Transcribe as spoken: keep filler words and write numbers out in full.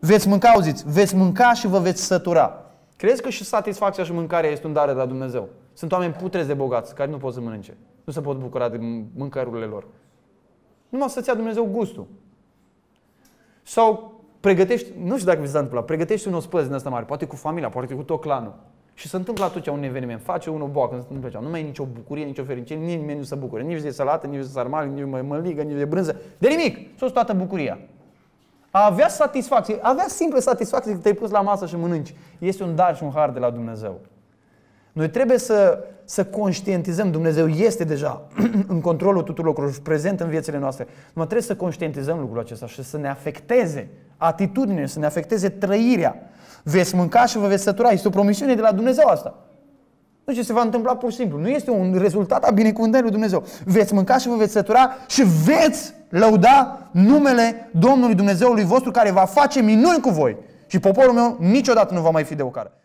Veți mânca, auziți, veți mânca și vă veți sătura. Crezi că și satisfacția și mâncarea este un dar de la Dumnezeu? Sunt oameni putreți de bogați care nu pot să mănânce. Nu se pot bucura de mâncărurile lor. Numai să-ți ia Dumnezeu gustul. Sau pregătești, nu știu dacă vi s-a întâmplat, pregătești un ospăț din ăsta mare, poate cu familia, poate cu tot clanul. Și se întâmplă atunci un eveniment, face unul boacă, se întâmplă ceva. Nu mai e nicio bucurie, nicio fericire, nimeni nu se bucură. Nici de salată, nici de sarmale, nici de măligă, nici de brânză. De nimic! Sus toată bucuria. A avea satisfacție, a avea simplă satisfacție că te-ai pus la masă și mănânci. Este un dar și un har de la Dumnezeu. Noi trebuie să, să conștientizăm, Dumnezeu este deja în controlul tuturor lucrurilor și prezent în viețile noastre. Numai trebuie să conștientizăm lucrul acesta și să ne afecteze atitudinea, să ne afecteze trăirea. Veți mânca și vă veți sătura. Este o promisiune de la Dumnezeu asta. Nu ce se va întâmpla pur și simplu. Nu este un rezultat al binecuvântării lui Dumnezeu. Veți mânca și vă veți sătura și veți lăuda numele Domnului Dumnezeului vostru care va face minuni cu voi. Și poporul meu niciodată nu va mai fi de ocară.